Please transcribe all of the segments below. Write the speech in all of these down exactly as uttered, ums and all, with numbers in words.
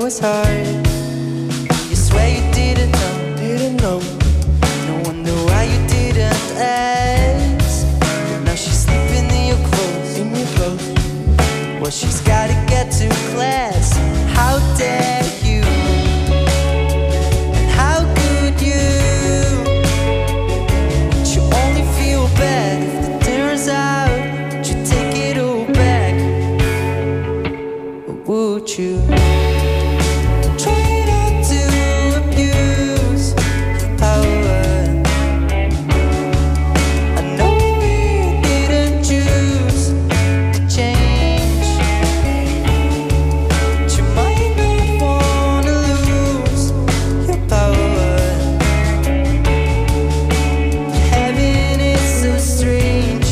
was hard. You swear you didn't know, didn't know. No wonder why you didn't ask. Now she's sleeping in your clothes, in your clothes. Well, she's gotta get to class. How dare you? And how could you? Would you only feel bad if it turns out that you take it all back? Or would you? Try not to abuse your power. I know you didn't choose to change, but you might not wanna lose your power. Heaven is so strange.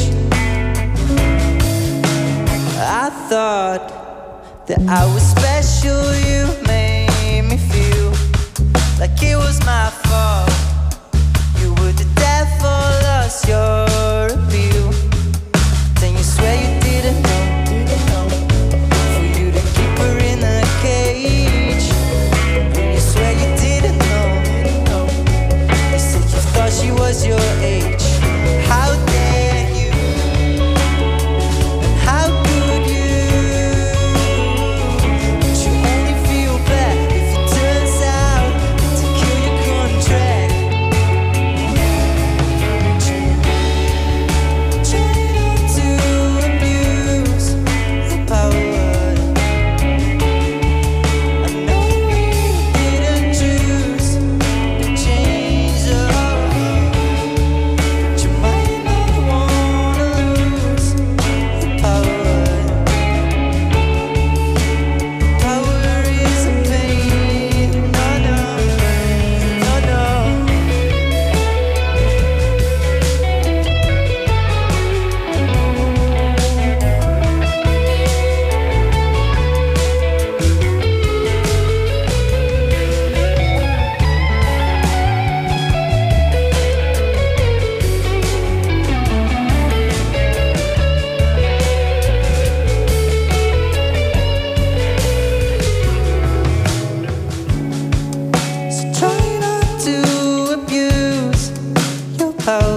I thought that I was special. You made me feel like it was my fault. You were the devil, lost your appeal. Then you swear you didn't know, didn't know. For you to keep her in a cage. Then you swear you didn't know, didn't know. You said you thought she was your age. How dare you? And how could you? But you only feel bad if it turns out to kill your contract. Try not to abuse your power. I know you didn't choose to change, oh, but you might not wanna lose your power. Power is a pain, no, no, no, no. So try not to abuse your power.